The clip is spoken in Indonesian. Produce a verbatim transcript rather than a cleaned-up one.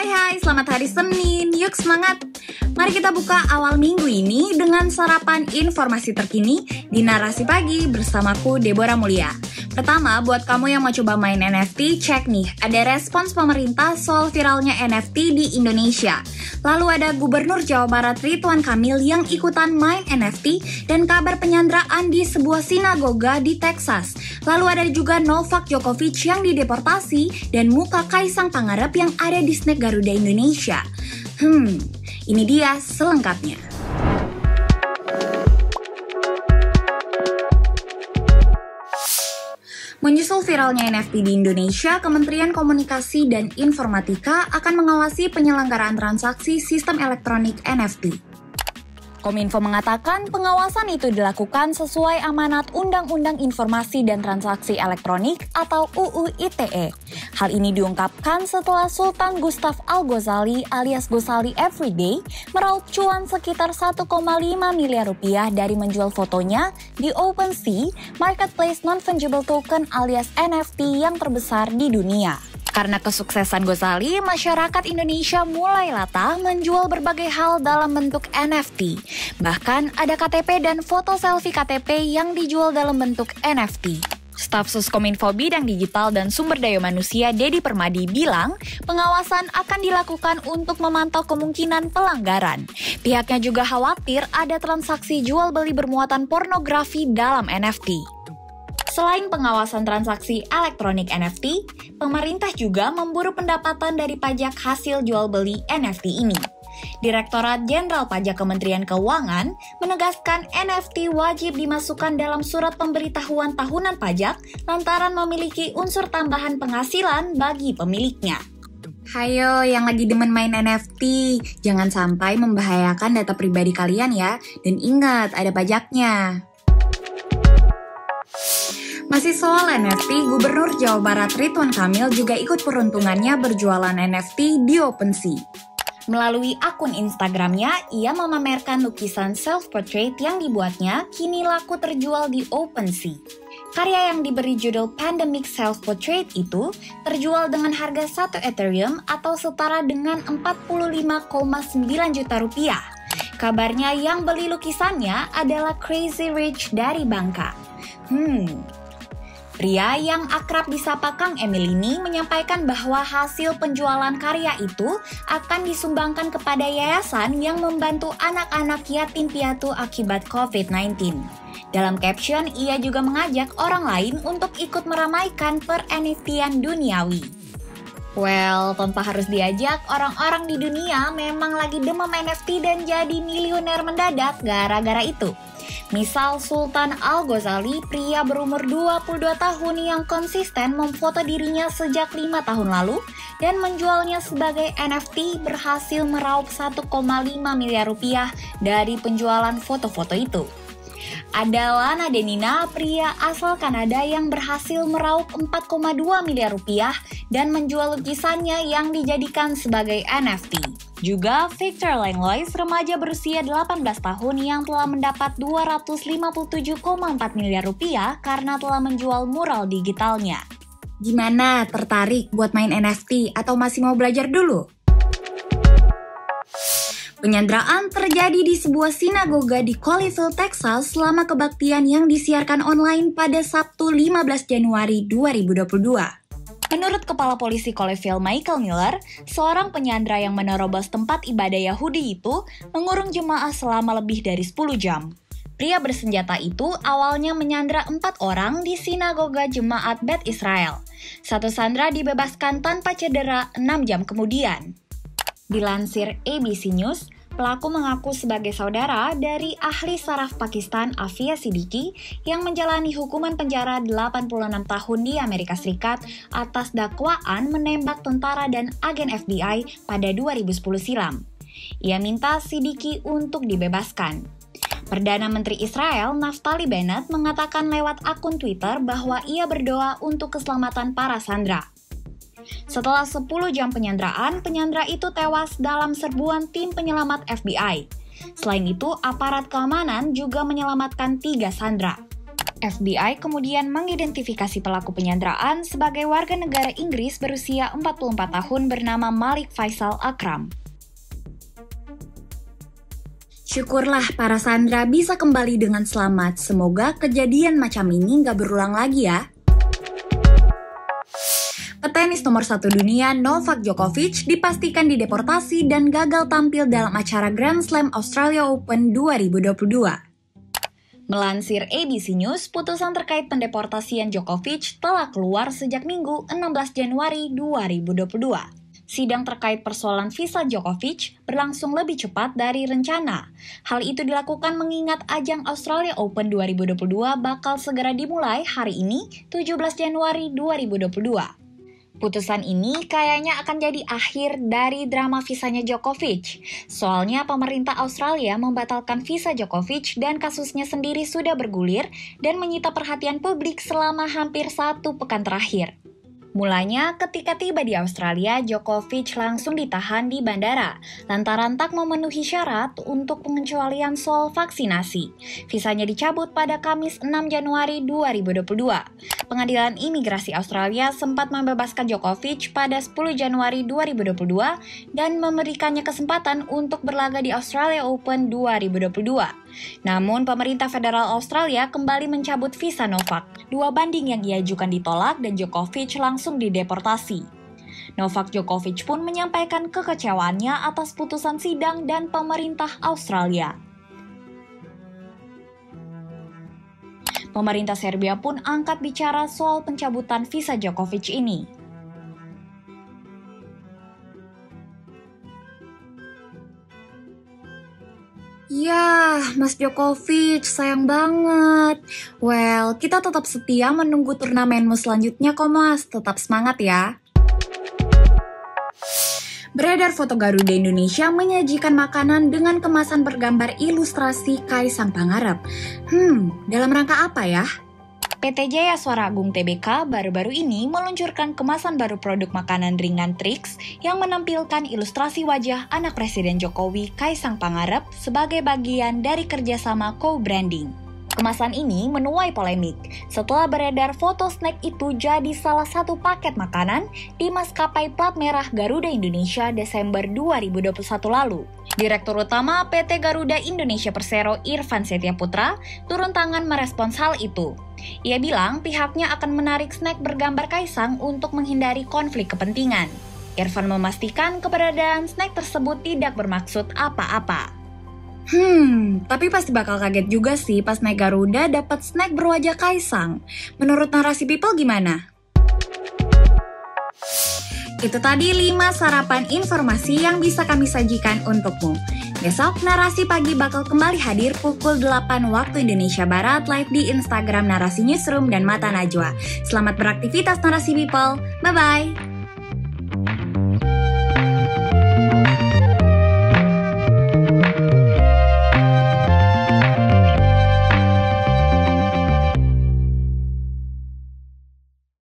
Hai hai, selamat hari Senin, yuk semangat! Mari kita buka awal minggu ini dengan sarapan informasi terkini di Narasi Pagi bersamaku Deborah Mulia. Pertama, buat kamu yang mau coba main N F T, cek nih, ada respons pemerintah soal viralnya N F T di Indonesia. Lalu ada Gubernur Jawa Barat Ridwan Kamil yang ikutan main N F T dan kabar penyanderaan di sebuah sinagoga di Texas. Lalu ada juga Novak Djokovic yang dideportasi dan muka Kaisang Pangarep yang ada di snack Garuda Indonesia. Hmm, ini dia selengkapnya. Menyusul viralnya N F T di Indonesia, Kementerian Komunikasi dan Informatika akan mengawasi penyelenggaraan transaksi sistem elektronik N F T. Kominfo mengatakan pengawasan itu dilakukan sesuai amanat Undang-Undang Informasi dan Transaksi Elektronik atau U U I T E. Hal ini diungkapkan setelah Sultan Gustav Al-Ghazali alias Gosali Everyday meraup cuan sekitar satu koma lima miliar rupiah dari menjual fotonya di OpenSea, marketplace non-fungible token alias N F T yang terbesar di dunia. Karena kesuksesan Gosali, masyarakat Indonesia mulai latah menjual berbagai hal dalam bentuk N F T. Bahkan ada K T P dan foto selfie K T P yang dijual dalam bentuk N F T. Staf Sus Kominfo Bidang Digital dan Sumber Daya Manusia Dedi Permadi bilang, pengawasan akan dilakukan untuk memantau kemungkinan pelanggaran. Pihaknya juga khawatir ada transaksi jual beli bermuatan pornografi dalam N F T. Selain pengawasan transaksi elektronik N F T, pemerintah juga memburu pendapatan dari pajak hasil jual beli N F T ini. Direktorat Jenderal Pajak Kementerian Keuangan menegaskan N F T wajib dimasukkan dalam surat pemberitahuan tahunan pajak lantaran memiliki unsur tambahan penghasilan bagi pemiliknya. Hayo yang lagi demen main N F T, jangan sampai membahayakan data pribadi kalian ya, dan ingat ada pajaknya. Masih soal N F T, Gubernur Jawa Barat Ridwan Kamil juga ikut peruntungannya berjualan N F T di OpenSea. Melalui akun Instagramnya, ia memamerkan lukisan self-portrait yang dibuatnya kini laku terjual di OpenSea. Karya yang diberi judul Pandemic Self-Portrait itu terjual dengan harga satu Ethereum atau setara dengan empat puluh lima koma sembilan juta rupiah. Kabarnya yang beli lukisannya adalah Crazy Rich dari Bangka. Hmm... Pria yang akrab disapa Kang Emil ini menyampaikan bahwa hasil penjualan karya itu akan disumbangkan kepada yayasan yang membantu anak-anak yatim piatu akibat covid sembilan belas. Dalam caption, ia juga mengajak orang lain untuk ikut meramaikan per-N F T-an duniawi. Well, tanpa harus diajak, orang-orang di dunia memang lagi demam N F T dan jadi miliuner mendadak gara-gara itu. Misal Sultan Al-Ghazali, pria berumur dua puluh dua tahun yang konsisten memfoto dirinya sejak lima tahun lalu dan menjualnya sebagai N F T berhasil meraup satu koma lima miliar rupiah dari penjualan foto-foto itu. Ada Lana Denina, pria asal Kanada yang berhasil meraup empat koma dua miliar rupiah dan menjual lukisannya yang dijadikan sebagai N F T. Juga Victor Langlois, remaja berusia delapan belas tahun yang telah mendapat dua ratus lima puluh tujuh koma empat miliar rupiah karena telah menjual mural digitalnya. Gimana, tertarik buat main N F T atau masih mau belajar dulu? Penyanderaan terjadi di sebuah sinagoga di Colleyville, Texas selama kebaktian yang disiarkan online pada Sabtu lima belas Januari dua ribu dua puluh dua. Menurut Kepala Polisi Colleyville Michael Miller, seorang penyandra yang menerobos tempat ibadah Yahudi itu mengurung jemaah selama lebih dari sepuluh jam. Pria bersenjata itu awalnya menyandra empat orang di sinagoga jemaat Bet Israel. Satu sandera dibebaskan tanpa cedera enam jam kemudian. Dilansir A B C News, pelaku mengaku sebagai saudara dari ahli saraf Pakistan Afia Siddiqui yang menjalani hukuman penjara delapan puluh enam tahun di Amerika Serikat atas dakwaan menembak tentara dan agen F B I pada dua ribu sepuluh silam. Ia minta Siddiqui untuk dibebaskan. Perdana Menteri Israel Naftali Bennett mengatakan lewat akun Twitter bahwa ia berdoa untuk keselamatan para sandera. Setelah sepuluh jam penyanderaan, penyandera itu tewas dalam serbuan tim penyelamat F B I. Selain itu, aparat keamanan juga menyelamatkan tiga sandera. F B I kemudian mengidentifikasi pelaku penyanderaan sebagai warga negara Inggris berusia empat puluh empat tahun bernama Malik Faisal Akram. Syukurlah para sandera bisa kembali dengan selamat. Semoga kejadian macam ini nggak berulang lagi ya. Petenis nomor satu dunia Novak Djokovic dipastikan dideportasi dan gagal tampil dalam acara Grand Slam Australia Open dua ribu dua puluh dua. Melansir A B C News, putusan terkait pendeportasian Djokovic telah keluar sejak Minggu enam belas Januari dua ribu dua puluh dua. Sidang terkait persoalan visa Djokovic berlangsung lebih cepat dari rencana. Hal itu dilakukan mengingat ajang Australia Open dua ribu dua puluh dua bakal segera dimulai hari ini, tujuh belas Januari dua ribu dua puluh dua. Putusan ini kayaknya akan jadi akhir dari drama visanya Djokovic. Soalnya pemerintah Australia membatalkan visa Djokovic dan kasusnya sendiri sudah bergulir dan menyita perhatian publik selama hampir satu pekan terakhir. Mulanya, ketika tiba di Australia, Djokovic langsung ditahan di bandara, lantaran tak memenuhi syarat untuk pengecualian soal vaksinasi. Visanya dicabut pada Kamis enam Januari dua ribu dua puluh dua. Pengadilan Imigrasi Australia sempat membebaskan Djokovic pada sepuluh Januari dua ribu dua puluh dua dan memberikannya kesempatan untuk berlaga di Australia Open dua ribu dua puluh dua. Namun, pemerintah federal Australia kembali mencabut visa Novak. Dua banding yang diajukan ditolak dan Djokovic langsung dideportasi. Novak Djokovic pun menyampaikan kekecewaannya atas putusan sidang dan pemerintah Australia. Pemerintah Serbia pun angkat bicara soal pencabutan visa Djokovic ini. Yah, Mas Djokovic, sayang banget. Well, kita tetap setia menunggu turnamenmu selanjutnya kok Mas. Tetap semangat ya. Beredar foto Garuda Indonesia menyajikan makanan dengan kemasan bergambar ilustrasi Kaisang Pangarep. Hmm, dalam rangka apa ya? P T Jaya Suara Agung T B K baru-baru ini meluncurkan kemasan baru produk makanan ringan Trix yang menampilkan ilustrasi wajah anak Presiden Jokowi Kaisang Pangarep sebagai bagian dari kerjasama co-branding. Kemasan ini menuai polemik setelah beredar foto snack itu jadi salah satu paket makanan di maskapai plat merah Garuda Indonesia Desember dua ribu dua puluh satu lalu. Direktur Utama P T Garuda Indonesia Persero Irfan Setiaputra turun tangan merespons hal itu. Ia bilang pihaknya akan menarik snack bergambar Kaisang untuk menghindari konflik kepentingan. Irfan memastikan keberadaan snack tersebut tidak bermaksud apa-apa. Hmm, tapi pasti bakal kaget juga sih pas naik Garuda dapat snack berwajah Kaisang. Menurut narasi People gimana? Itu tadi lima sarapan informasi yang bisa kami sajikan untukmu. Besok Narasi Pagi bakal kembali hadir pukul delapan waktu Indonesia Barat live di Instagram Narasi Newsroom dan Mata Najwa. Selamat beraktivitas Narasi People, bye-bye!